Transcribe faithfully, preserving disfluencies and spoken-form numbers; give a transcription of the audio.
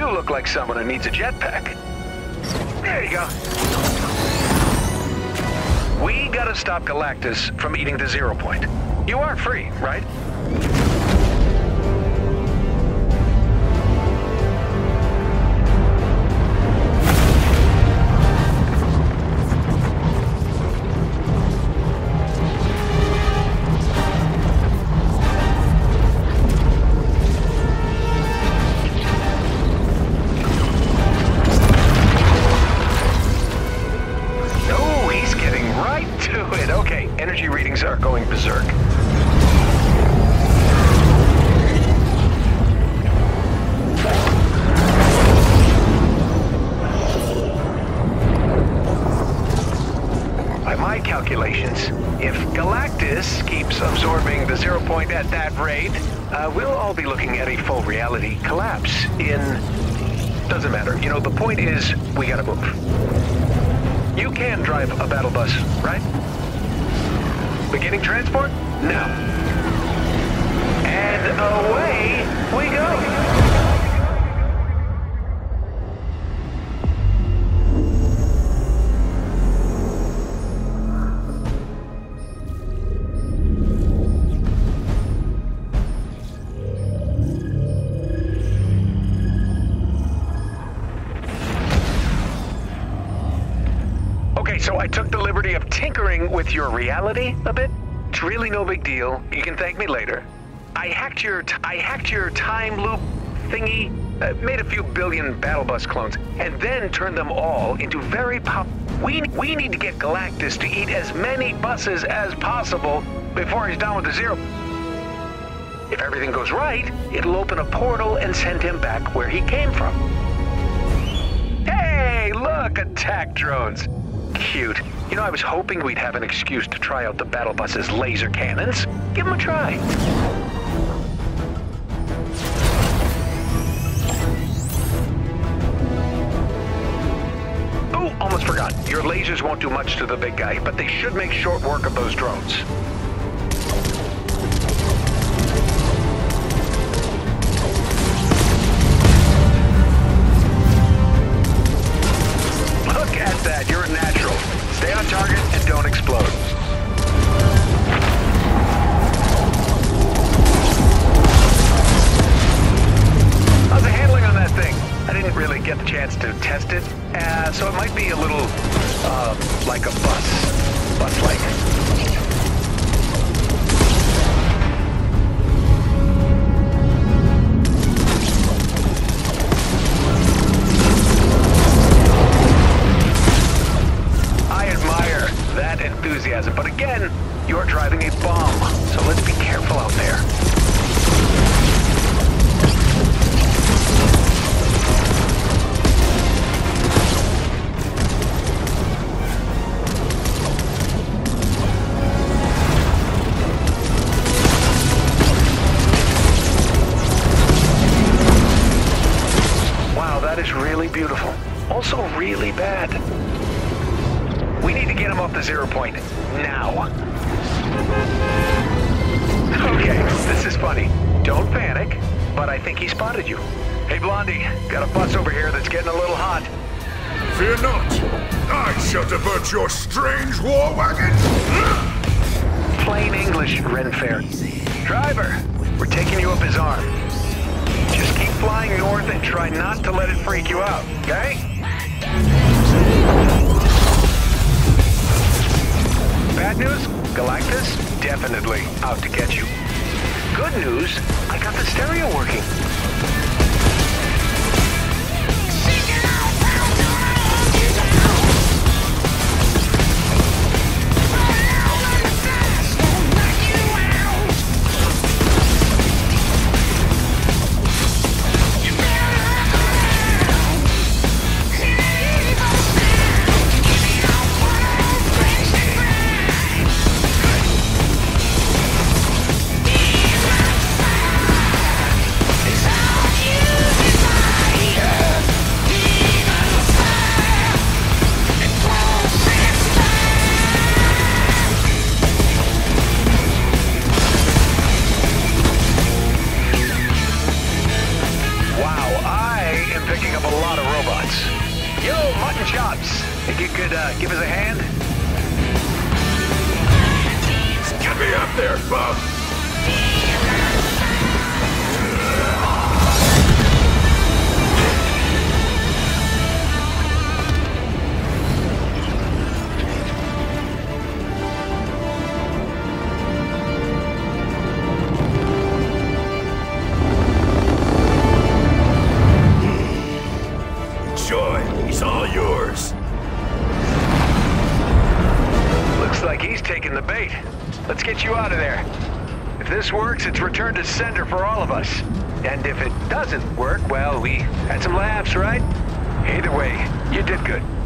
You look like someone who needs a jetpack. There you go. We gotta stop Galactus from eating the zero point. You are free, right? Energy readings are going berserk. By my calculations, if Galactus keeps absorbing the zero point at that rate, uh, we'll all be looking at a full reality collapse in... Doesn't matter. You know, the point is, we gotta move. You can drive a battle bus, right? Beginning transport? Now. And away we go! Okay, so I took the liberty of tinkering with your reality a bit. It's really no big deal. You can thank me later. I hacked your t I hacked your time loop thingy, uh, made a few billion battle bus clones, and then turned them all into very pop. We we need to get Galactus to eat as many buses as possible before he's done with the zero. If everything goes right, it'll open a portal and send him back where he came from. Hey, look, attack drones. Cute. You know, I was hoping we'd have an excuse to try out the battle bus's laser cannons. Give them a try. Oh, almost forgot. Your lasers won't do much to the big guy, but they should make short work of those drones. Look at that. You're a natural. Stay on target and don't explode. How's the handling on that thing? I didn't really get the chance to test it, uh, so it might be a little, uh, like a bus. Bus-like. Enthusiasm, but again, you're driving a bomb, so let's be careful out there. Wow, that is really beautiful. Also really bad. We need to get him off the zero point, now. Okay, this is funny. Don't panic, but I think he spotted you. Hey, Blondie, got a bus over here that's getting a little hot. Fear not, I shall divert your strange war wagon. Plain English, Renfair. Driver, we're taking you up his arm. Just keep flying north and try not to let it freak you out, okay? Bad news? Galactus? Definitely out to get you. Good news? I got the stereo working. Give us a hand? Get me up there, bub! Enjoy. He's all yours. Looks like he's taking the bait. Let's get you out of there. If this works, it's return to sender for all of us. And if it doesn't work, well, we had some laughs, right? Either way, you did good.